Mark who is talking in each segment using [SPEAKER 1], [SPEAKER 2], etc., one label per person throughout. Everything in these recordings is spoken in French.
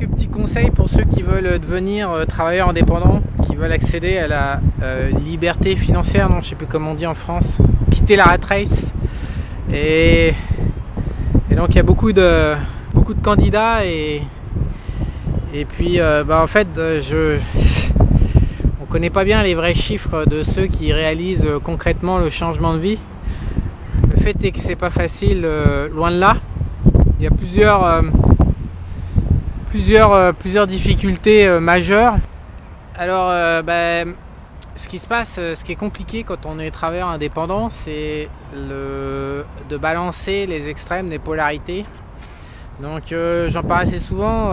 [SPEAKER 1] quelques petits conseils pour ceux qui veulent devenir travailleurs indépendants, qui veulent accéder à la liberté financière, non, je sais plus comment on dit en France, quitter la rat race. Et donc il y a beaucoup de candidats et puis en fait on connaît pas bien les vrais chiffres de ceux qui réalisent concrètement le changement de vie. Le fait est que c'est pas facile, loin de là. Il y a plusieurs difficultés majeures. Alors ce qui se passe, ce qui est compliqué quand on est travailleur indépendant, c'est de balancer les extrêmes des polarités. Donc j'en parle assez souvent.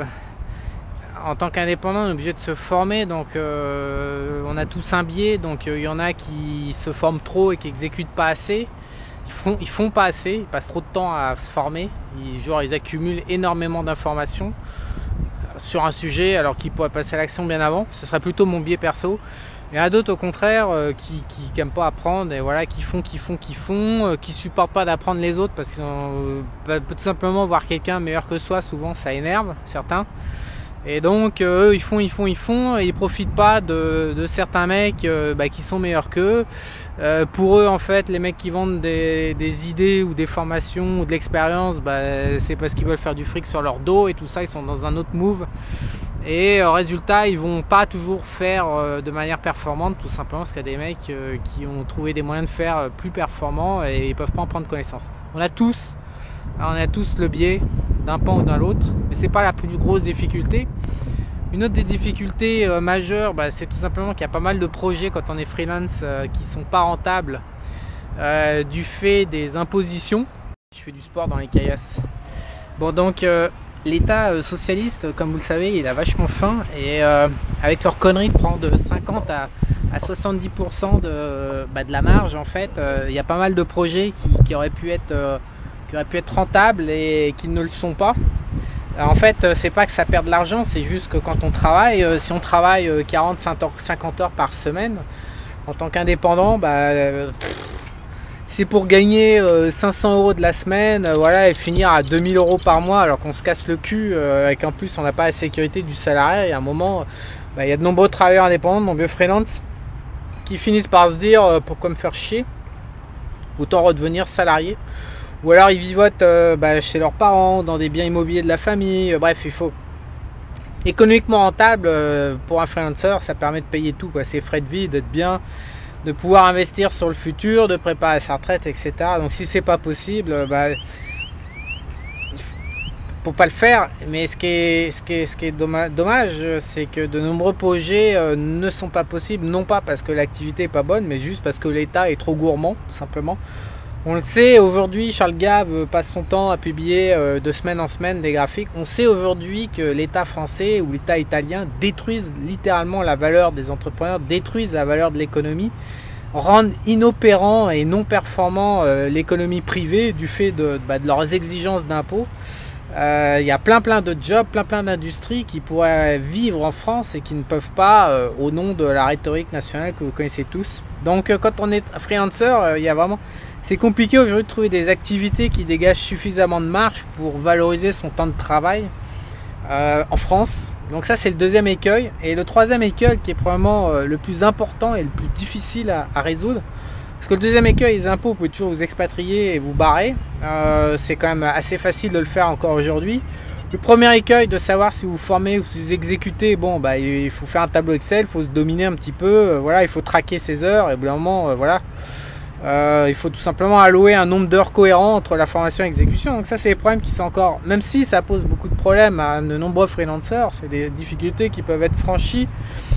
[SPEAKER 1] En tant qu'indépendant, on est obligé de se former, donc on a tous un biais. Donc il y en a qui se forment trop et qui exécutent pas assez. Ils font pas assez, ils passent trop de temps à se former. Ils accumulent énormément d'informations sur un sujet alors qu'ils pourraient passer à l'action bien avant. Ce serait plutôt mon biais perso. Il y en a d'autres au contraire qui n'aiment pas apprendre et voilà, qui supportent pas d'apprendre les autres parce qu'ils ont tout simplement voir quelqu'un meilleur que soi, souvent ça énerve certains. Et donc eux ils font et ils profitent pas de certains mecs qui sont meilleurs qu'eux. Pour eux en fait les mecs qui vendent des idées ou des formations ou de l'expérience, c'est parce qu'ils veulent faire du fric sur leur dos et tout ça, ils sont dans un autre move. Et résultat ils vont pas toujours faire de manière performante, tout simplement parce qu'il y a des mecs qui ont trouvé des moyens de faire plus performants et ils peuvent pas en prendre connaissance. On a tous le biais d'un pan ou d'un l'autre, mais c'est pas la plus grosse difficulté. Une autre des difficultés majeures, c'est tout simplement qu'il y a pas mal de projets quand on est freelance qui sont pas rentables du fait des impositions. Je fais du sport dans les caillasses. Bon donc l'État socialiste, comme vous le savez, il a vachement faim et avec leur connerie de prendre 50 à 70% de la marge, en fait, il y a pas mal de projets qui auraient pu être rentables et qui ne le sont pas. En fait, c'est pas que ça perd de l'argent, c'est juste que quand on travaille, si on travaille 40-50 heures par semaine, en tant qu'indépendant, c'est pour gagner 500 € de la semaine, voilà, et finir à 2000 € par mois, alors qu'on se casse le cul, et qu'en plus on n'a pas la sécurité du salarié. Et à un moment, il y a de nombreux travailleurs indépendants, de nombreux freelance, qui finissent par se dire pourquoi me faire chier, autant redevenir salarié. Ou alors ils vivotent chez leurs parents, dans des biens immobiliers de la famille. Bref, il faut économiquement rentable pour un freelancer, ça permet de payer tout, ses frais de vie, d'être bien, de pouvoir investir sur le futur, de préparer sa retraite, etc. Donc si c'est pas possible, faut pas le faire. Mais ce qui est dommage, c'est que de nombreux projets ne sont pas possibles, non pas parce que l'activité est pas bonne, mais juste parce que l'État est trop gourmand, tout simplement. On le sait aujourd'hui, Charles Gave passe son temps à publier de semaine en semaine des graphiques. On sait aujourd'hui que l'État français ou l'État italien détruisent littéralement la valeur des entrepreneurs, détruisent la valeur de l'économie, rendent inopérant et non performant l'économie privée du fait de leurs exigences d'impôts. Il y a plein de jobs, plein d'industries qui pourraient vivre en France et qui ne peuvent pas au nom de la rhétorique nationale que vous connaissez tous. Donc quand on est freelancer, c'est compliqué aujourd'hui de trouver des activités qui dégagent suffisamment de marge pour valoriser son temps de travail en France. Donc ça c'est le deuxième écueil. Et le troisième écueil qui est probablement le plus important et le plus difficile à résoudre. Parce que le deuxième écueil, les impôts, vous pouvez toujours vous expatrier et vous barrer. C'est quand même assez facile de le faire encore aujourd'hui. Le premier écueil de savoir si vous formez ou si vous exécutez, il faut faire un tableau Excel, il faut se dominer un petit peu, voilà, il faut traquer ses heures et au bout d'un moment, il faut tout simplement allouer un nombre d'heures cohérent entre la formation et l'exécution. Donc ça c'est des problèmes qui sont encore, même si ça pose beaucoup de problèmes à de nombreux freelancers, c'est des difficultés qui peuvent être franchies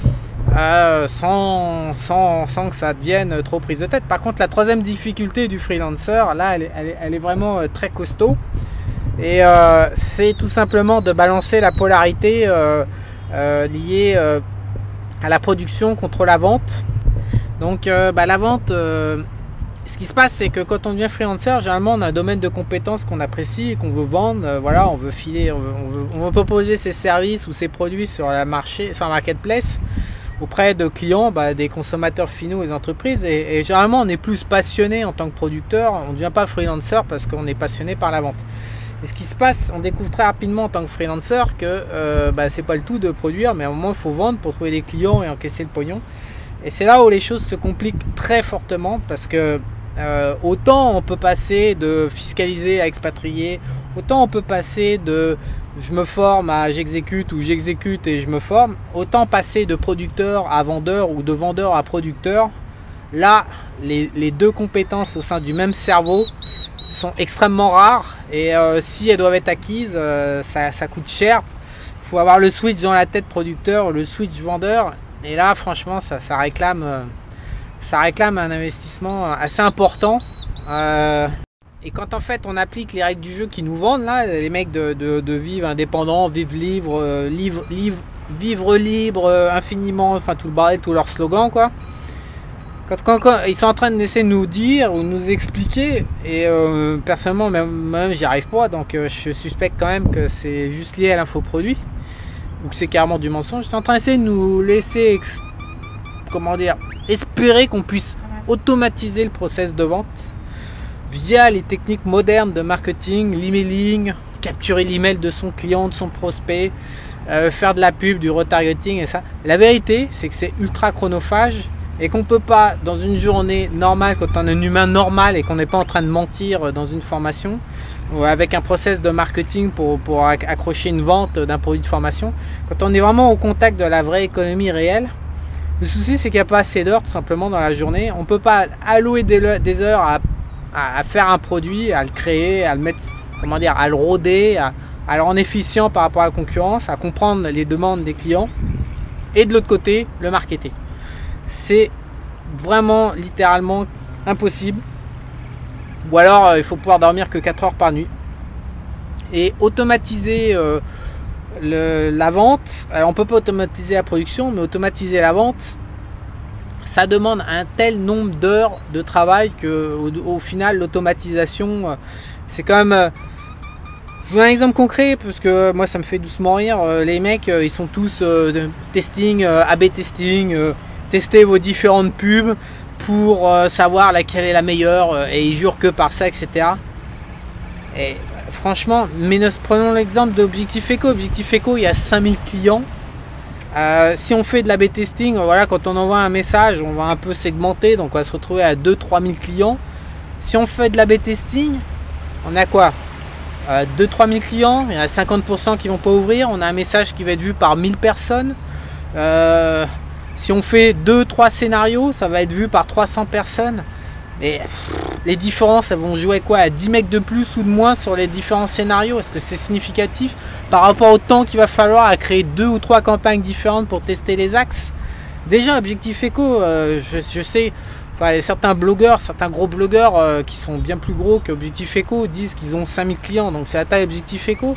[SPEAKER 1] sans que ça devienne trop prise de tête. Par contre la troisième difficulté du freelancer, là elle est vraiment très costaud. Et c'est tout simplement de balancer la polarité liée à la production contre la vente. Donc la vente, ce qui se passe c'est que quand on devient freelancer, généralement on a un domaine de compétences qu'on apprécie et qu'on veut vendre. On veut filer, on veut proposer ses services ou ses produits sur la marketplace auprès de clients, des consommateurs finaux, des entreprises. Et généralement on est plus passionné en tant que producteur, on ne devient pas freelancer parce qu'on est passionné par la vente. Et ce qui se passe, on découvre très rapidement en tant que freelancer que c'est pas le tout de produire, mais à un moment il faut vendre pour trouver des clients et encaisser le pognon. Et c'est là où les choses se compliquent très fortement, parce que autant on peut passer de fiscaliser à expatrier, autant on peut passer de je me forme à j'exécute ou j'exécute et je me forme, autant passer de producteur à vendeur ou de vendeur à producteur. Là, les deux compétences au sein du même cerveau sont extrêmement rares, et si elles doivent être acquises, ça coûte cher. Il faut avoir le switch dans la tête producteur, le switch vendeur, et là franchement ça réclame un investissement assez important. Et quand en fait on applique les règles du jeu qui nous vendent là, les mecs de vivre indépendant, vivre libre, infiniment, enfin tout le bordel, tout leur slogan quoi. Quand ils sont en train d'essayer de nous dire ou nous expliquer, et personnellement même j'y arrive pas, donc je suspecte quand même que c'est juste lié à l'infoproduit ou que c'est carrément du mensonge. Ils sont en train d'essayer de nous laisser espérer qu'on puisse automatiser le process de vente via les techniques modernes de marketing, l'emailing, capturer l'email de son client, de son prospect, faire de la pub, du retargeting et ça. La vérité c'est que c'est ultra chronophage, et qu'on peut pas, dans une journée normale, quand on est un humain normal et qu'on n'est pas en train de mentir dans une formation ou avec un process de marketing pour accrocher une vente d'un produit de formation, quand on est vraiment au contact de la vraie économie réelle, le souci c'est qu'il n'y a pas assez d'heures tout simplement dans la journée. On peut pas allouer des heures à faire un produit, à le créer, à le mettre, à le roder, à le rendre efficient par rapport à la concurrence, à comprendre les demandes des clients, et de l'autre côté le marketer. C'est vraiment littéralement impossible, ou alors il faut pouvoir dormir que 4 heures par nuit. Et automatiser la vente, alors on peut pas automatiser la production, mais automatiser la vente, ça demande un tel nombre d'heures de travail que au final l'automatisation c'est quand même... Je vous donne un exemple concret parce que moi ça me fait doucement rire. Les mecs ils sont tous de testing, AB testing, tester vos différentes pubs pour savoir laquelle est la meilleure, et ils jurent que par ça, etc. Et franchement, mais prenons l'exemple d'Objectif Eco. Objectif Eco, il y a 5000 clients. Si on fait de l'A/B testing, voilà, quand on envoie un message, on va un peu segmenter, donc on va se retrouver à 2-3 000 clients. Si on fait de l'A/B testing, on a quoi, 2-3 000 clients, il y a 50% qui vont pas ouvrir, on a un message qui va être vu par 1000 personnes. Si on fait 2-3 scénarios, ça va être vu par 300 personnes. Mais les différences, elles vont jouer quoi, à 10 mecs de plus ou de moins sur les différents scénarios? Est-ce que c'est significatif par rapport au temps qu'il va falloir à créer 2 ou 3 campagnes différentes pour tester les axes? Déjà, Objectif Eco, je sais, enfin, certains blogueurs, certains gros blogueurs qui sont bien plus gros qu'Objectif Eco disent qu'ils ont 5000 clients, donc c'est la taille Objectif Eco.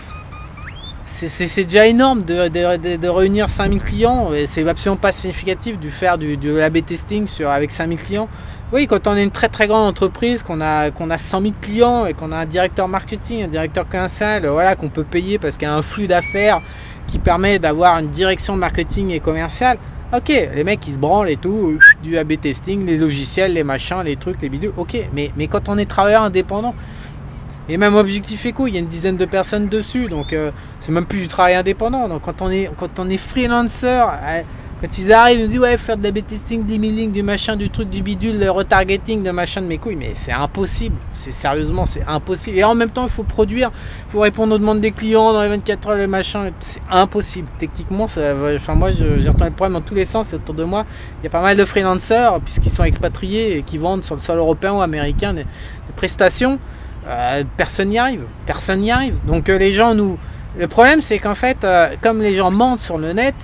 [SPEAKER 1] C'est déjà énorme de réunir 5000 clients, et c'est absolument pas significatif de faire de l'A/B testing avec 5000 clients. Oui, quand on est une très très grande entreprise, qu'on a 100 000 clients et qu'on a un directeur marketing, un directeur commercial, voilà, qu'on peut payer parce qu'il y a un flux d'affaires qui permet d'avoir une direction marketing et commerciale, ok, les mecs ils se branlent et tout, du A/B testing, les logiciels, les machins, les trucs, les bidules, ok, mais quand on est travailleur indépendant, et même Objectif Eco, il y a une dizaine de personnes dessus, donc c'est même plus du travail indépendant. Donc quand on est freelancer, quand ils arrivent, ils nous disent ouais, faire de l'A/B testing, de l'emailing, du machin, du truc, du bidule, le retargeting, de machin, de mes couilles, mais c'est impossible. Sérieusement, c'est impossible. Et en même temps, il faut produire, il faut répondre aux demandes des clients dans les 24 heures, les machins, c'est impossible. Techniquement, enfin moi, j'ai entendu le problème dans tous les sens autour de moi. Il y a pas mal de freelancers, puisqu'ils sont expatriés et qui vendent sur le sol européen ou américain des prestations. Personne n'y arrive, donc les gens le problème c'est qu'en fait comme les gens mentent sur le net,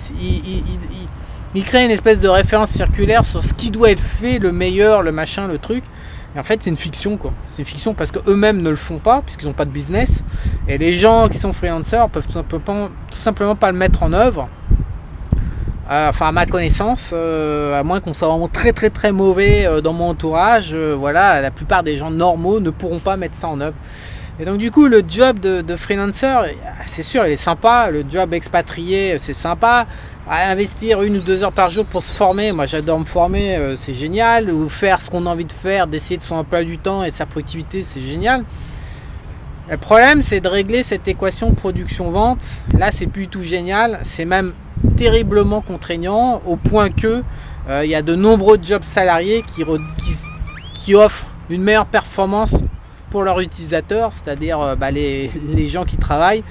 [SPEAKER 1] ils créent une espèce de référence circulaire sur ce qui doit être fait, le meilleur, le machin, le truc, et en fait c'est une fiction quoi, c'est une fiction parce que eux-mêmes ne le font pas puisqu'ils n'ont pas de business, et les gens qui sont freelancers peuvent tout simplement pas le mettre en œuvre. Enfin à ma connaissance, à moins qu'on soit vraiment très mauvais dans mon entourage, voilà, la plupart des gens normaux ne pourront pas mettre ça en œuvre. Et donc du coup le job de freelancer, c'est sûr il est sympa, le job expatrié c'est sympa, investir 1 ou 2 heures par jour pour se former, moi j'adore me former, c'est génial, ou faire ce qu'on a envie de faire, d'essayer de son emploi du temps et de sa productivité, c'est génial. Le problème, c'est de régler cette équation production-vente. Là, c'est plus tout génial, c'est même terriblement contraignant, au point que il y a de nombreux jobs salariés qui offrent une meilleure performance pour leurs utilisateurs, c'est-à-dire les gens qui travaillent,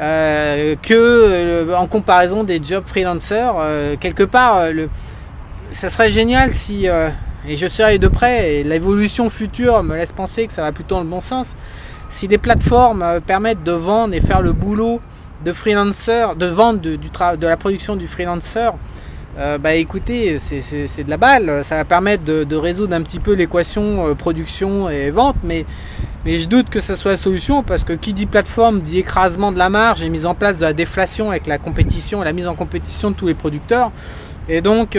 [SPEAKER 1] en comparaison des jobs freelancers. Quelque part, ça serait génial si, et je serai de près, et l'évolution future me laisse penser que ça va plutôt dans le bon sens, si les plateformes permettent de vendre et faire le boulot de freelancer, de vendre de la production du freelancer, écoutez, c'est de la balle. Ça va permettre de résoudre un petit peu l'équation production et vente, mais je doute que ce soit la solution, parce que qui dit plateforme dit écrasement de la marge et mise en place de la déflation avec la compétition, la mise en compétition de tous les producteurs. Et donc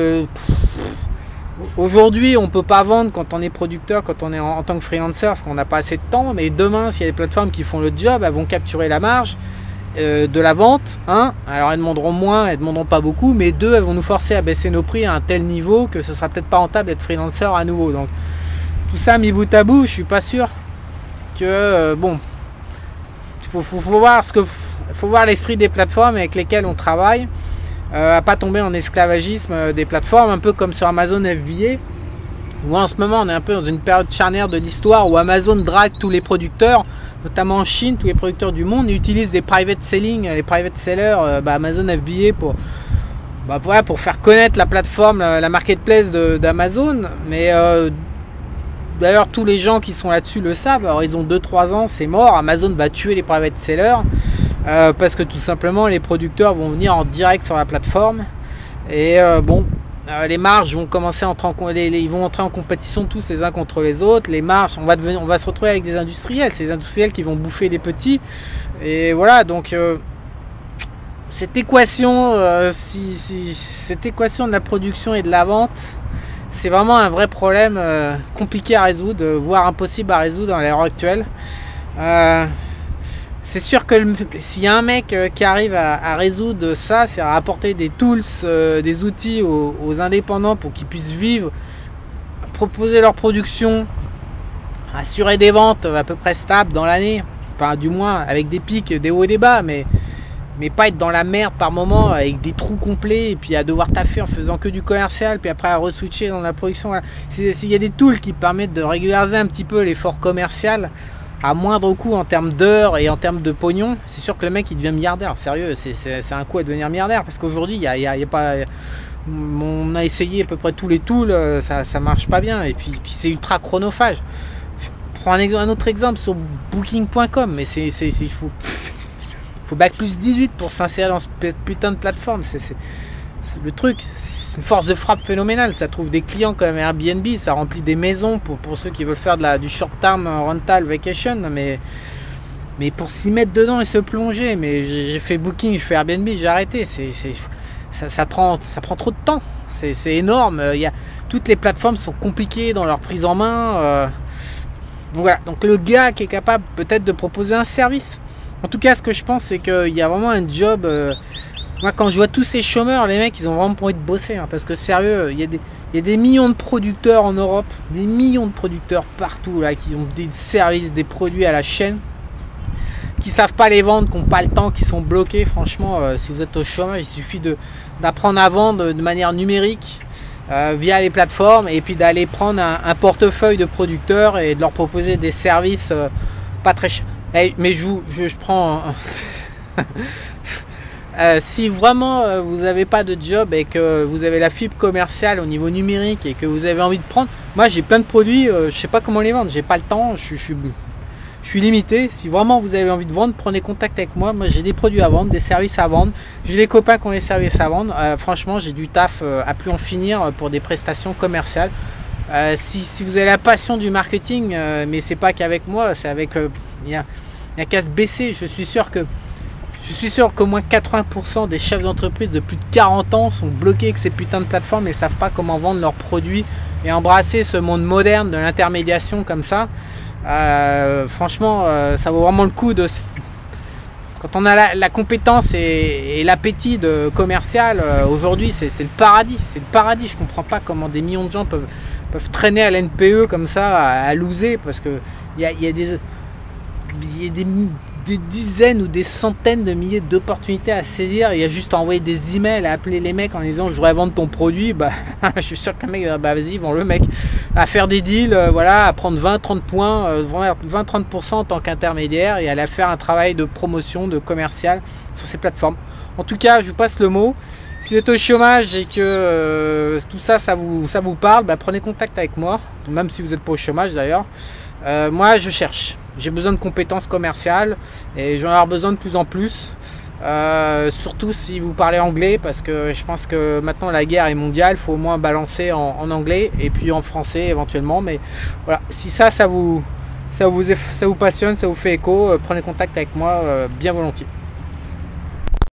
[SPEAKER 1] aujourd'hui on peut pas vendre quand on est producteur, quand on est en tant que freelancer, parce qu'on n'a pas assez de temps. Mais demain, s'il y a des plateformes qui font le job, elles vont capturer la marge de la vente. Alors elles demanderont moins, elles demanderont pas beaucoup, mais deux, elles vont nous forcer à baisser nos prix à un tel niveau que ce sera peut-être pas rentable d'être freelancer à nouveau. Donc tout ça mis bout à bout, je suis pas sûr que faut voir l'esprit des plateformes avec lesquelles on travaille, à pas tomber en esclavagisme des plateformes, un peu comme sur Amazon FBA, où en ce moment on est un peu dans une période charnière de l'histoire où Amazon drague tous les producteurs, notamment en Chine, tous les producteurs du monde utilisent des private selling, les private sellers, Amazon FBA pour faire connaître la plateforme, la marketplace d'Amazon. Mais d'ailleurs tous les gens qui sont là-dessus le savent. Alors ils ont 2-3 ans, c'est mort, Amazon va tuer les private sellers, parce que tout simplement les producteurs vont venir en direct sur la plateforme, et les marges vont commencer à entrer ils vont entrer en compétition tous les uns contre les autres. Les marges, on va se retrouver avec des industriels, c'est les industriels qui vont bouffer les petits, et voilà. Donc cette équation de la production et de la vente, c'est vraiment un vrai problème compliqué à résoudre, voire impossible à résoudre à l'heure actuelle. C'est sûr que s'il y a un mec qui arrive à résoudre ça, c'est à apporter des tools, des outils aux indépendants pour qu'ils puissent vivre, proposer leur production, assurer des ventes à peu près stables dans l'année, enfin du moins avec des pics, des hauts et des bas, mais pas être dans la merde par moment avec des trous complets et puis à devoir taffer en faisant que du commercial, puis après à re-switcher dans la production. Voilà. S'il y a des tools qui permettent de régulariser un petit peu l'effort commercial à moindre coût en termes d'heures et en termes de pognon, c'est sûr que le mec il devient milliardaire. Sérieux, c'est un coup à devenir milliardaire, parce qu'aujourd'hui il y a pas, on a essayé à peu près tous les tools, ça marche pas bien, et puis c'est ultra chronophage. Je prends un autre exemple sur booking.com, mais il faut bac plus 18 pour s'insérer dans cette putain de plateforme. C'est le truc, c'est une force de frappe phénoménale. Ça trouve des clients comme Airbnb, ça remplit des maisons pour ceux qui veulent faire du short term rental vacation, mais pour s'y mettre dedans et se plonger. Mais j'ai fait Booking, j'ai fait Airbnb, j'ai arrêté. Ça prend trop de temps, c'est énorme. Toutes les plateformes sont compliquées dans leur prise en main, donc voilà. Donc le gars qui est capable peut-être de proposer un service, en tout cas ce que je pense, c'est qu'il y a vraiment un job. Moi quand je vois tous ces chômeurs, les mecs ils ont vraiment pas envie de bosser, parce que sérieux, il y a des millions de producteurs en Europe, des millions de producteurs partout là, qui ont des services, des produits à la chaîne, qui savent pas les vendre, qui n'ont pas le temps, qui sont bloqués. Franchement, si vous êtes au chômage, il suffit d'apprendre à vendre de manière numérique via les plateformes, et puis d'aller prendre un portefeuille de producteurs et de leur proposer des services pas très chers. Mais je prends si vraiment vous n'avez pas de job et que vous avez la fibre commerciale au niveau numérique et que vous avez envie de prendre, moi j'ai plein de produits, je sais pas comment les vendre, j'ai pas le temps, je suis limité. Si vraiment vous avez envie de vendre, prenez contact avec moi. Moi j'ai des produits à vendre, des services à vendre, j'ai des copains qui ont des services à vendre. Franchement j'ai du taf à plus en finir pour des prestations commerciales. Si vous avez la passion du marketing, mais c'est pas qu'avec moi, c'est avec il y a qu'à se baisser. Je suis sûr qu'au moins 80% des chefs d'entreprise de plus de 40 ans sont bloqués avec ces putains de plateformes et ne savent pas comment vendre leurs produits et embrasser ce monde moderne de l'intermédiation comme ça. Franchement, ça vaut vraiment le coup quand on a la compétence et l'appétit de commercial. Aujourd'hui, c'est le paradis. C'est le paradis. Je comprends pas comment des millions de gens peuvent traîner à l'NPE comme ça, à loser, parce que il y a des... il y a des dizaines ou des centaines de milliers d'opportunités à saisir. Il y a juste à envoyer des emails, à appeler les mecs en disant je voudrais vendre ton produit. Bah, je suis sûr que le mec, bah vas-y, vends le mec. À faire des deals, voilà, à prendre 20-30 points, 20-30% en tant qu'intermédiaire et à aller faire un travail de promotion, de commercial sur ces plateformes. En tout cas, je vous passe le mot. Si vous êtes au chômage et que tout ça, ça vous parle, bah, prenez contact avec moi, même si vous n'êtes pas au chômage d'ailleurs. Moi, je cherche. J'ai besoin de compétences commerciales et j'en ai besoin de plus en plus. Surtout si vous parlez anglais, parce que je pense que maintenant la guerre est mondiale, il faut au moins balancer en anglais et puis en français éventuellement. Mais voilà, si ça vous passionne, ça vous fait écho, prenez contact avec moi bien volontiers.